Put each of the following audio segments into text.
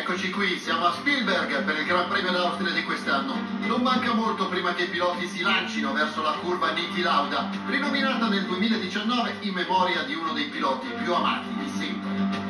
Eccoci qui, siamo a Spielberg per il Gran Premio d'Austria di quest'anno. Non manca molto prima che i piloti si lancino verso la curva Niki Lauda, rinominata nel 2019 in memoria di uno dei piloti più amati di sempre.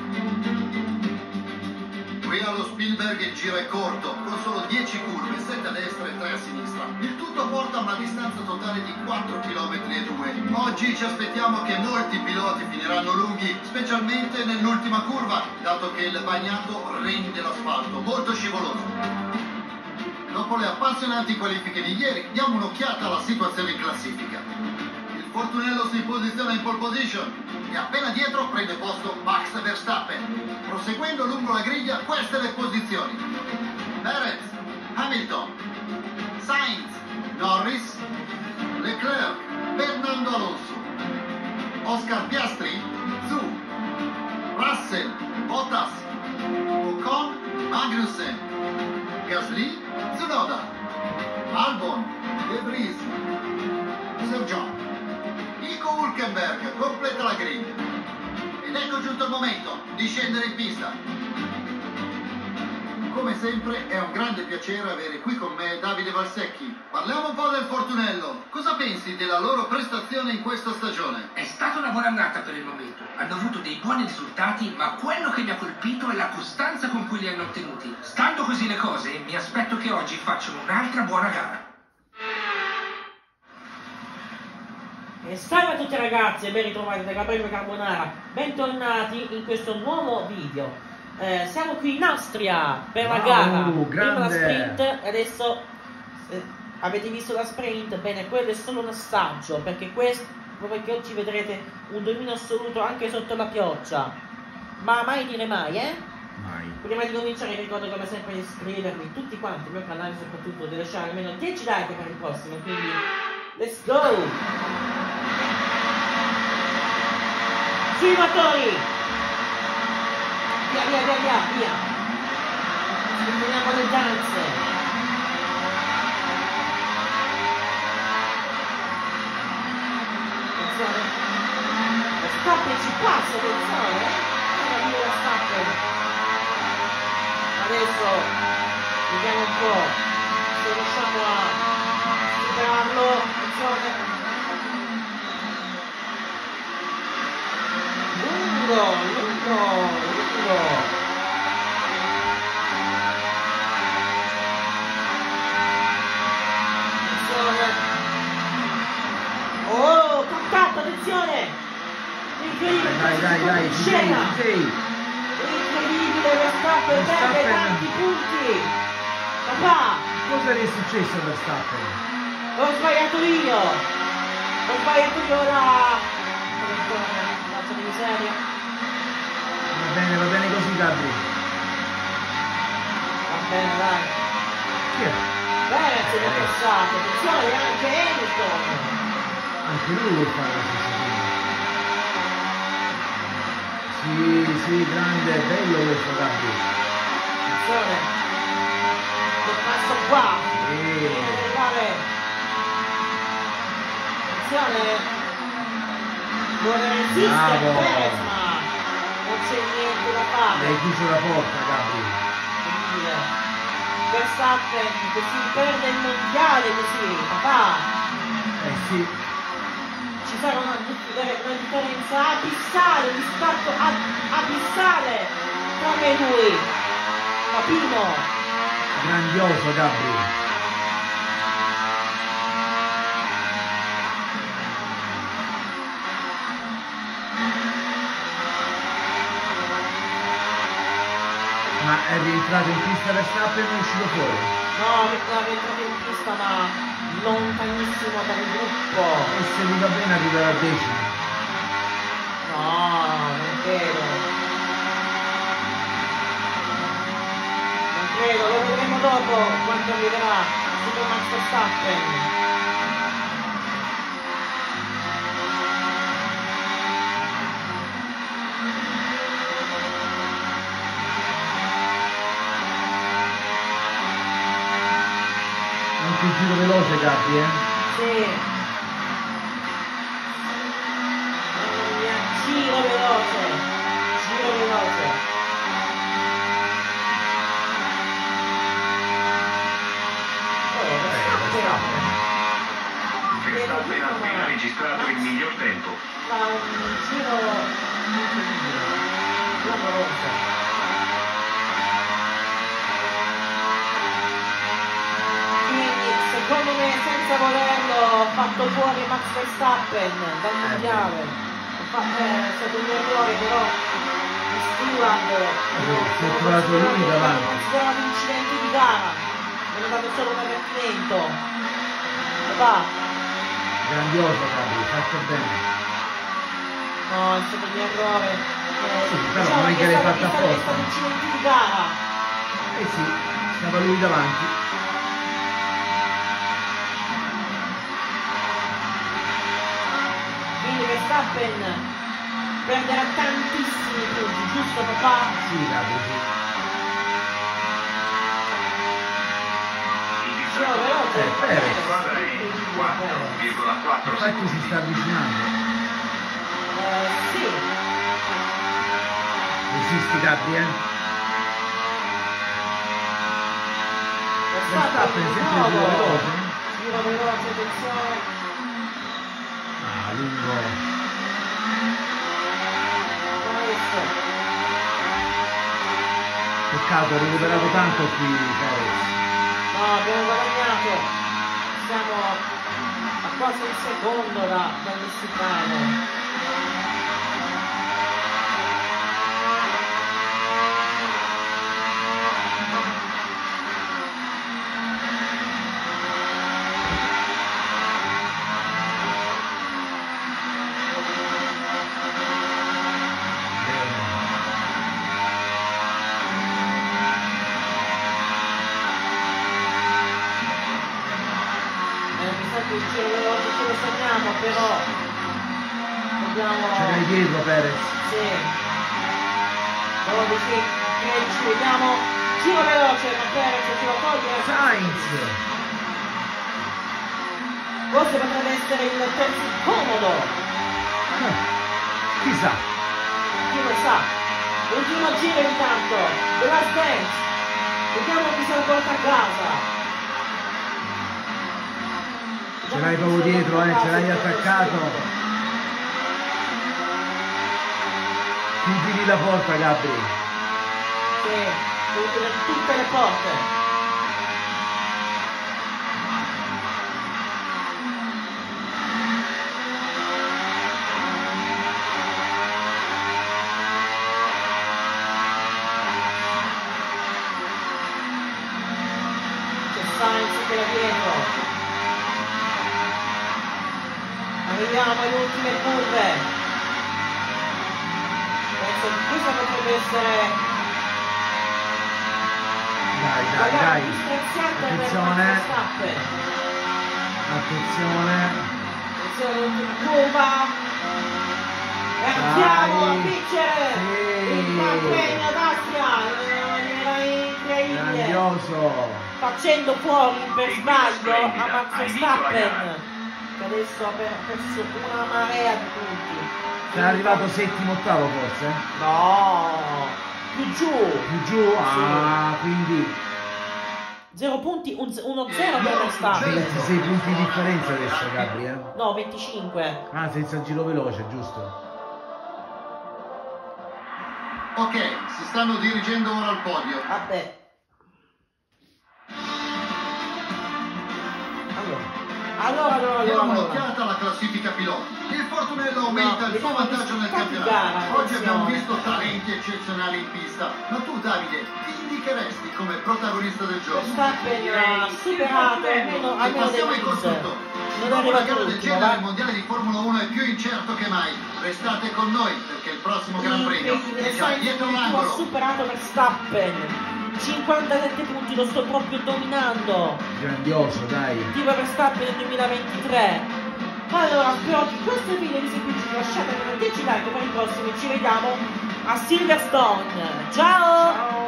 Qui allo Spielberg il giro è corto, con solo 10 curve, 7 a destra e 3 a sinistra. Il tutto porta a una distanza totale di 4,2 km. Oggi ci aspettiamo che molti piloti finiranno lunghi, specialmente nell'ultima curva, dato che il bagnato rende l'asfalto, molto scivoloso. Dopo le appassionanti qualifiche di ieri, diamo un'occhiata alla situazione in classifica. Il Fortunello si posiziona in pole position e appena dietro prende posto Max Verstappen. Proseguendo lungo la griglia, queste le posizioni: Perez, Hamilton, Sainz, Norris, Leclerc, Fernando Alonso, Oscar Piastri, Zhou, Russell, Bottas, Ocon, Magnussen, Gasly, Tsunoda, Albon, De Vries, Sergio. Nico Hülkenberg completa la griglia. Ed ecco giunto il momento di scendere in pista. Come sempre è un grande piacere avere qui con me Davide Valsecchi. Parliamo un po' del Fortunello. Cosa pensi della loro prestazione in questa stagione? È stata una buona annata per il momento. Hanno avuto dei buoni risultati, ma quello che mi ha colpito è la costanza con cui li hanno ottenuti. Stando così le cose, mi aspetto che oggi facciano un'altra buona gara. E salve a tutti ragazzi e ben ritrovati da Gabriele Carbonara, bentornati in questo nuovo video. Siamo qui in Austria per la gara, prima la sprint e adesso avete visto la sprint, bene, quello è solo un assaggio perché oggi vedrete un dominio assoluto anche sotto la pioggia, ma mai dire mai, Mai. Prima di cominciare vi ricordo come sempre di iscrivervi tutti quanti al mio canale, soprattutto di lasciare almeno 10 like per il prossimo, quindi let's go! Sui motori! Via, via, via, via, via! Eliminiamo le danze! Attenzione! Verstappen ci passa, attenzione! Ora via Verstappen! Adesso vediamo un po' se riusciamo a superarlo. Attenzione! Lungo! Attenzione! Oh, contatto, attenzione! Incredibile! Dai, scena! sei. Incredibile, Verstappen perde tanti punti! Papà! Cosa è successo a Verstappen? Ho sbagliato io ora! Di miseria. Va bene così, Gabri. Va bene, dai. Chi è? Bene, se ne è passato. Attenzione, anche Hamilton. Anche lui vuole fare la stessa cosa. Sì, grande, bello questo, Gabri. Attenzione. Che passo qua. Sì. Attenzione. Vuole resistere Perez, ma non c'è niente da fare. Hai chiuso la porta, Gabri. Verstappen che si perde il mondiale così, papà. Sì. Ci sarà una differenza abissale, un distacco abissale tra me e lui. Capino? Grandioso, Gabri. Ma è rientrato in pista Verstappen o è uscito fuori? No, è rientrato in pista ma lontanissimo dal gruppo. E se gli va bene arriverà a decimo. No, non credo. Non credo, lo vedremo dopo quando arriverà Super Max Verstappen. Anche il giro veloce, Gabri, Sì. Mamma mia, giro veloce. miglior tempo. Fa un giro clamoroso. Quindi secondo me senza volerlo ho fatto fuori Max Verstappen dal mondiale. È stato un errore però Stewart Si è trovato lui davanti. considerato un incidente di gara, mi hanno dato solo un avvertimento. E va. Grandioso, Gabri, fatto bene. No, è stato un errore. Sì, però Diciamo non è che l'hai fatta è stato apposta. un incidente di gara. Eh sì, stava lui davanti. Quindi Verstappen perderà tantissimi punti, giusto papà? Sì, Gabri, sì. Però veloce. Perez. Squadra è 4,4 Infatti si sta avvicinando. Sì. Resisti, Gabri, Verstappen di sempre nuovo. giro veloce. Giro veloce, attenzione. Ah, lungo. Questo. Peccato, ha recuperato tanto qui Perez. No, abbiamo guadagnato. Siamo a quasi un secondo dal messicano. Il giro veloce ce lo segniamo, però dobbiamo... Ce l'hai dietro Perez. Sì. 12, 13, vediamo. Giro veloce, ma Perez ce lo toglie. Sainz. Forse potrebbe essere il terzo comodo. Chissà. Chi lo sa. Ultimo giro intanto. The Last Dance. Vediamo chi se lo porta a casa. Ce l'hai proprio dietro, ce l'hai attaccato. Chiudi la porta, Gabri. Sì, devi chiudere tutte le porte. C'è Sainz che la dietro. Arriviamo alle ultime curve. Penso che questa potrebbe essere la gara più stressante per Attenzione. Verstappen. Attenzione. Attenzione all'ultima curva. E andiamo a vincere il Gran Premio d'Austria. Era incredibile. Grandioso. Facendo fuori per sbaglio a Max Verstappen. Adesso ha perso una marea di punti. Sei arrivato settimo, ottavo forse? No, più giù. Più giù? Ah, quindi 0 punti, 1-0 per Verstappen. 26 punti di differenza adesso, Gabri, No, 25. Ah, senza giro veloce, giusto? Ok, si stanno dirigendo ora al podio. Vabbè. Allora. Diamo un'occhiata alla classifica piloti. Il Fortunello aumenta il suo vantaggio nel campionato. Oggi abbiamo visto talenti eccezionali in pista. Ma tu, Davide, chi indicheresti come protagonista del gioco? Verstappen ha superato almeno Passiamo ai dei costruttori. Non è Dopo una arrivato gara del l'ultimo, genere, va? il mondiale di Formula 1 è più incerto che mai. Restate con noi perché il prossimo Gran Premio è già dietro Ha l'angolo. superato Verstappen. 57 punti, lo sto proprio dominando. Grandioso, dai. Tipo Verstappen nel 2023. Allora, spero che questo video vi sia piaciuto. Lasciatemi un 10 like per i prossimi. Ci vediamo a Silverstone. Ciao!